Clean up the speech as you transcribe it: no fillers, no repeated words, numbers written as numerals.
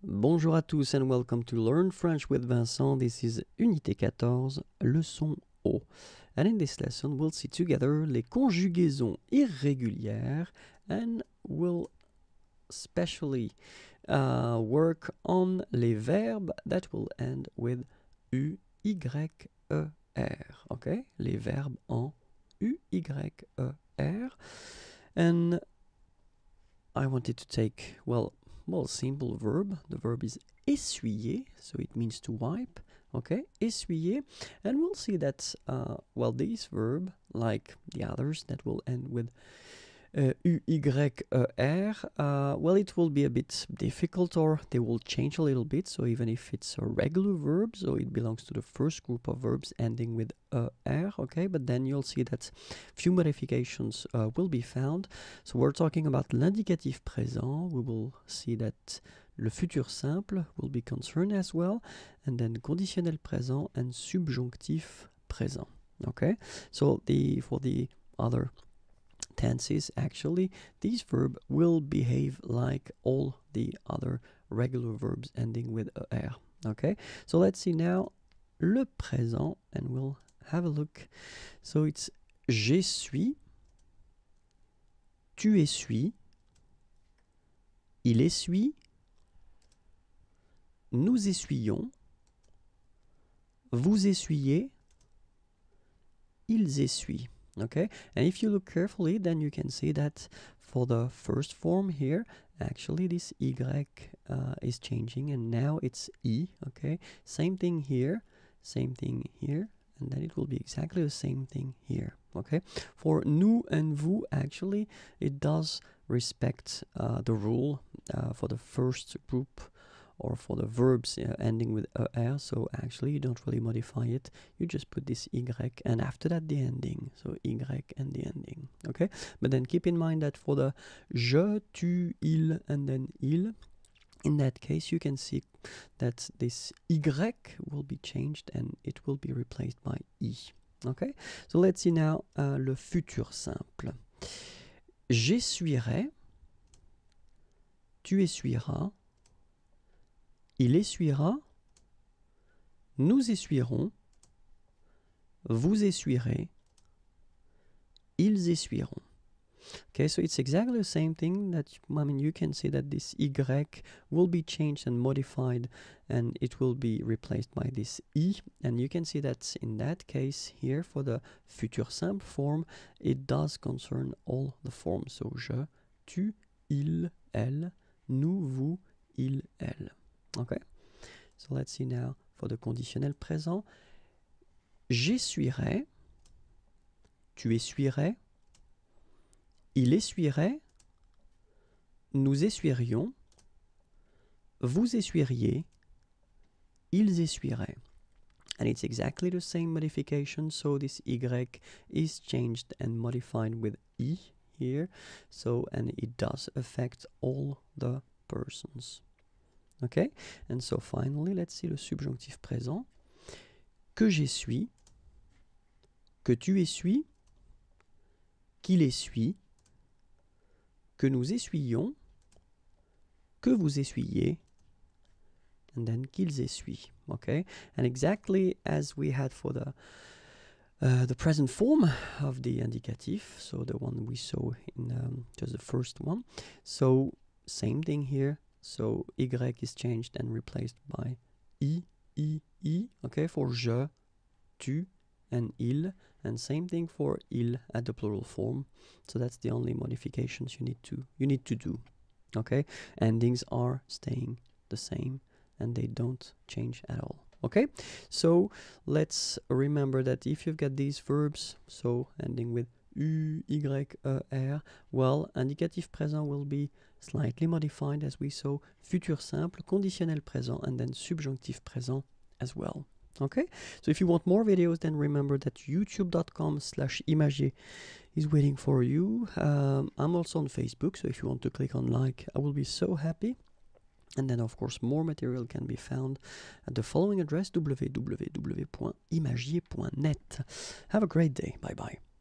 Bonjour à tous and welcome to Learn French with Vincent. This is Unité 14, leçon O. And in this lesson we'll see together les conjugaisons irrégulières and we'll especially work on les verbes that will end with uyer. Okay? Les verbes en uyer. And I wanted to take, well, simple verb. The verb is essuyer, so it means to wipe. Okay, essuyer. And we'll see that, this verb, like the others that will end with uyer, it will be a bit difficult, or they will change a little bit. So even if it's a regular verb, so it belongs to the first group of verbs ending with er, okay, but then you'll see that few modifications will be found. So we're talking about l'indicatif présent. We will see that le futur simple will be concerned as well, and then conditionnel présent and subjonctif présent. Okay, so for the other tenses, actually, this verb will behave like all the other regular verbs ending with er. Okay, so let's see now le présent, and we'll have a look. So it's j'essuie, tu essuies, il essuie, nous essuyons, vous essuyez, ils essuient. Okay, and if you look carefully, then you can see that for the first form here, actually this y is changing, and now it's e. Okay, same thing here, and then it will be exactly the same thing here. Okay, for nous and vous, actually, it does respect the rule for the first group, or for the verbs ending with er, so actually you don't really modify it, you just put this y and after that the ending, so y and the ending. Okay, but then keep in mind that for the je, tu, il, and then il, in that case you can see that this y will be changed and it will be replaced by i. Okay, so let's see now le futur simple. J'essuierai, tu essuieras, il essuiera, nous essuierons, vous essuierez, ils essuieront. Okay, so it's exactly the same thing that, you can see that this y will be changed and modified, and it will be replaced by this i, and you can see that in that case here, for the futur simple form, it does concern all the forms. So je, tu, il, elle, nous, vous, il, elle. Okay, so let's see now for the conditionnel présent. J'essuierai, tu essuierais, il essuierait, nous essuierions, vous essuieriez, ils essuieraient. And it's exactly the same modification, so this y is changed and modified with i here, so, and it does affect all the persons. Okay, and so finally, let's see le subjonctif présent. Que j'essuie, que tu essuies, qu'il essuie, que nous essuyons, que vous essuyez, and then qu'ils essuient. Okay, and exactly as we had for the present form of the indicatif, so the one we saw in just the first one. So same thing here. So y is changed and replaced by i. Okay, for je, tu, and il, and same thing for il at the plural form. So that's the only modifications you need to do. Okay, endings are staying the same and they don't change at all. Okay, so let's remember that if you've got these verbs, so ending with uyer, indicatif présent will be slightly modified, as we saw, futur simple, conditionnel présent, and then subjonctif présent as well. Okay, so if you want more videos, then remember that youtube.com/imagier is waiting for you. I'm also on Facebook, so if you want to click on like, I will be so happy. And then, of course, more material can be found at the following address, www.imagier.net. Have a great day. Bye-bye.